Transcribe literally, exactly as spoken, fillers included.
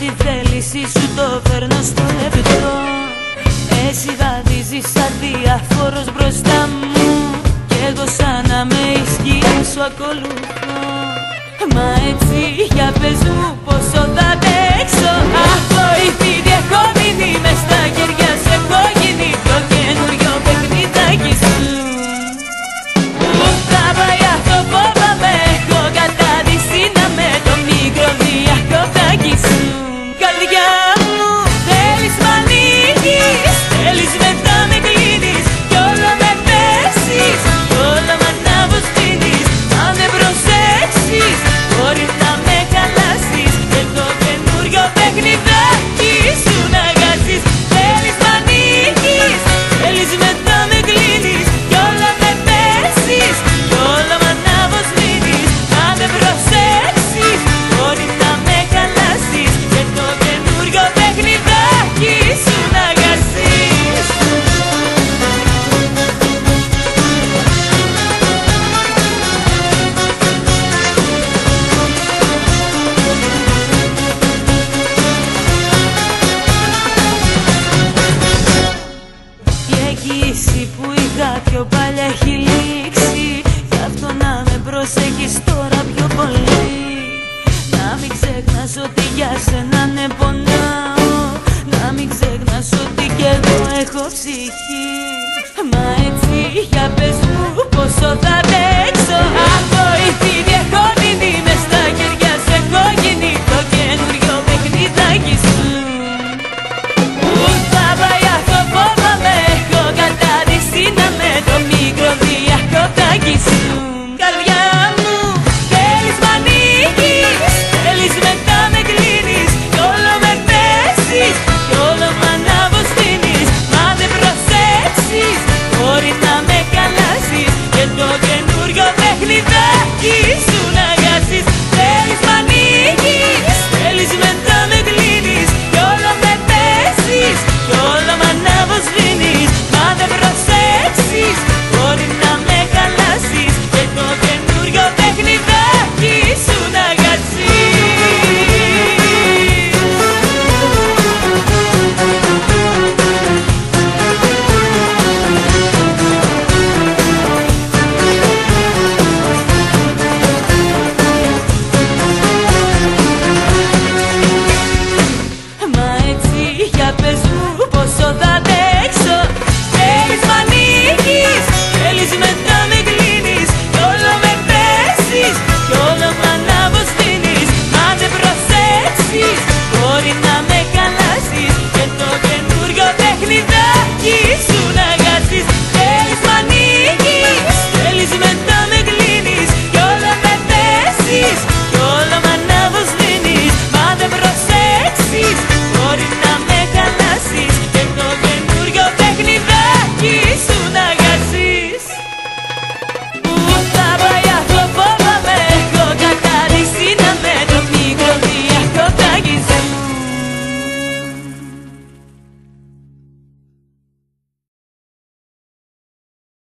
τη θέληση σου το φέρνω στο λεπτό. Εσύ γαδίζεις σαν διάφορος μπροστά μου κι εγώ σαν να με ισχύει σου ακολουθώ. Μα έτσι για πες μου πόσο θα αντέξω. Αβοήθητη έχω μείνει μες στα χέρια σου, έχω γίνει το καινούριο παιχνιδάκι σου. Πού θα πάει αυτό φοβάμαι, έχω κατάδυση να με το μικρό διακοπτάκι σου. Καρδιά μου θέλεις μ' ανοίγεις, θέλεις μετά με κλείνεις κι όλα με πέσεις, όλα μ' ανάβω σπίνεις. Αν δεν προσέξεις μπορεί να με χαλάσεις και το καινούριο παιχνιδάκι σου να χάσεις. Θέλεις μ' ανοίγεις, θέλεις μετά με κλείνεις κι όλα με πέσεις, κι όλα μ' ανάβω σπίνεις. Αν δεν προσέξεις μπορεί να με χαλάσεις και το καινούριο παιχνιδάκι σου να χάσεις. Η εγγύηση που είχα πιο παλιά έχει λήξει, γι' αυτό να με προσέχεις τώρα πιο πολύ. Να μην ξεχνάς ότι για σένα ναι πονάω, να μην ξεχνάς ότι κι εγώ έχω ψυχή.